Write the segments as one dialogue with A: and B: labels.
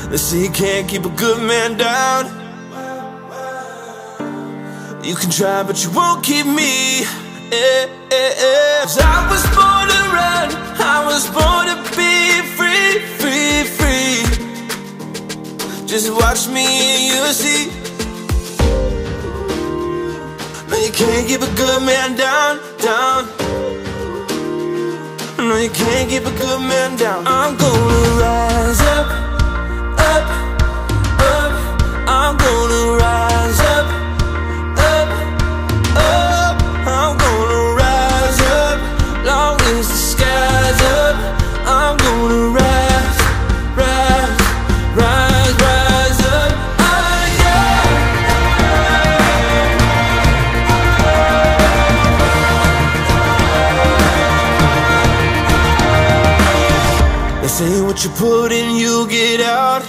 A: They say you can't keep a good man down. You can try, but you won't keep me. 'Cause I was born to run, I was born to be free, free, free. Just watch me and you'll see. No, you can't keep a good man down, down. No, you can't keep a good man down. I'm gonna rise up, up, up. I'm gonna rise up, up, up. I'm gonna rise up, long as the sky's up. I'm gonna rise, rise, rise, rise up. Oh yeah. They say what you put in, you get out.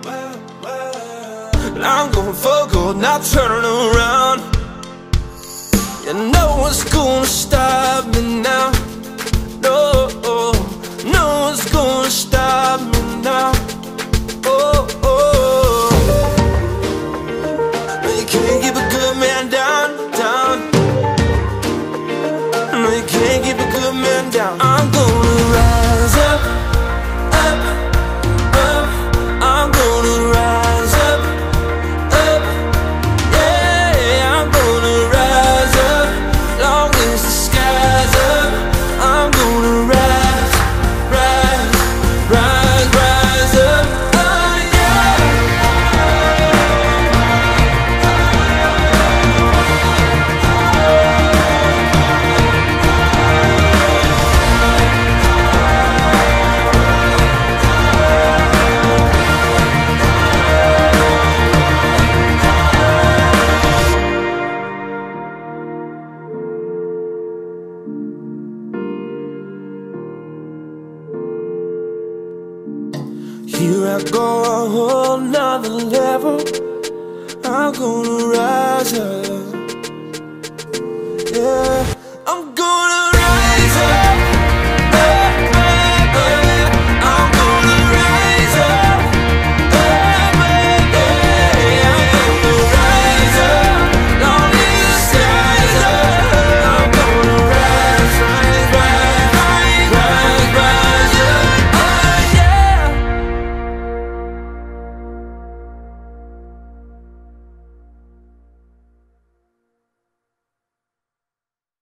A: But I'm going for gold, not turning around. You know what's gonna stop me now? No, no one's gonna stop me now. Oh, oh. No, you can't keep a good man down, down. No, you can't keep a good man down. I'm gonna rise up, up, up. I'm gonna rise up, up. Yeah, I'm gonna rise up, long as the sky's up. I'm gonna rise, rise, rise, rise up. Oh yeah. Here I go, a whole nother level. I'm gonna rise up, yeah.